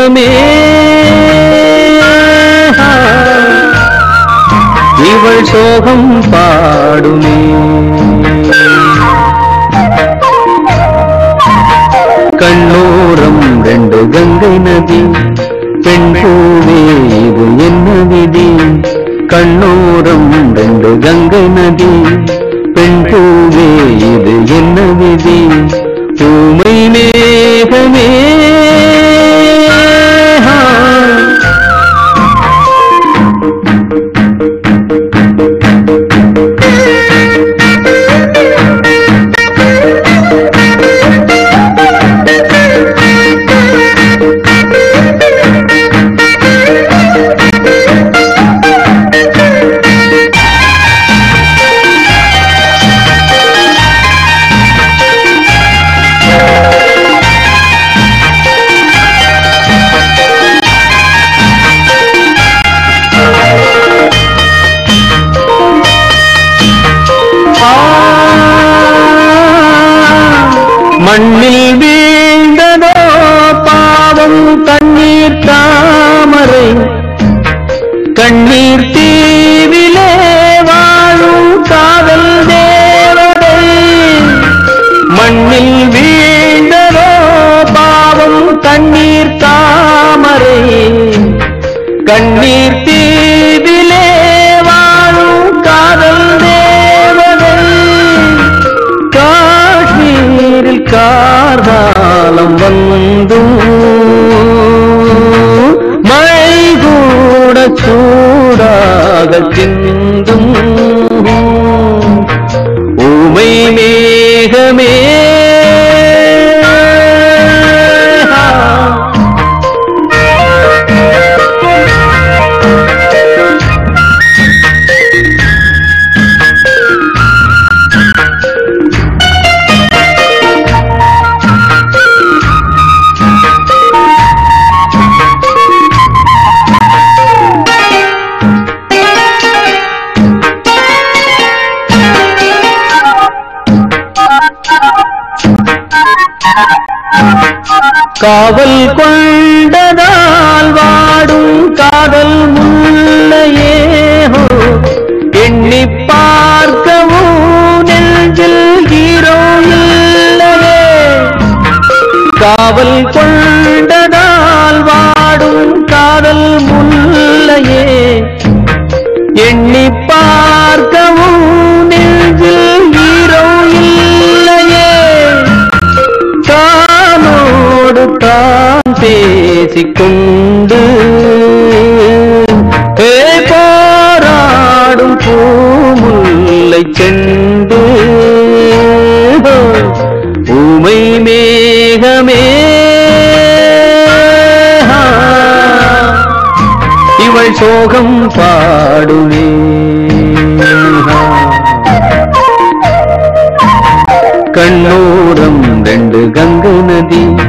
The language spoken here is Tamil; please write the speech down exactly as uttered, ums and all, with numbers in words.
மேகமே இவள் சோகம் பாடுமே. கண்ணோரம் ரெண்டு கங்கை நதி, பெண் பூவே இது என்ன விதி. கண்ணோரம் ரெண்டு கங்கை நதி, பெண் பூவே இது என்ன விதி. ஊமை மேகமே மண்ணில் வீழ்ந்ததோ பாவம் கண்ணீர் தாமரை. கண்ணீர் தீவிலே வாழும் காதல் தேவதை. மண்ணில் வீழ்ந்ததோ பாவம் கண்ணீர் தாமரை. கண்ணீர் தீவிலே வாழும் காதல் தேவதை. காஷ்மீரில் கார்காலம் வந்தும் மழை கூட சூடாக சிந்தும். ஊமை மேகமே காவல் கொண்டதால் வாடும் காதல் முல்லையே. எண்ணி பார்க்கவும் நெஞ்சில் ஹீரோ இல்லையே. காவல் கொண்டதால் வாடும் காதல் முல்லையே. எண்ணி பார்க்கவும் நெஞ்சில் ஹீரோ இல்லையே. தான் பேசிக்கொண்டு போராடும் பூமுல்லை செண்டு. ஊமை மேகமே இவள் சோகம் பாடுமே. கண்ணோரம் ரெண்டு கங்கை நதி,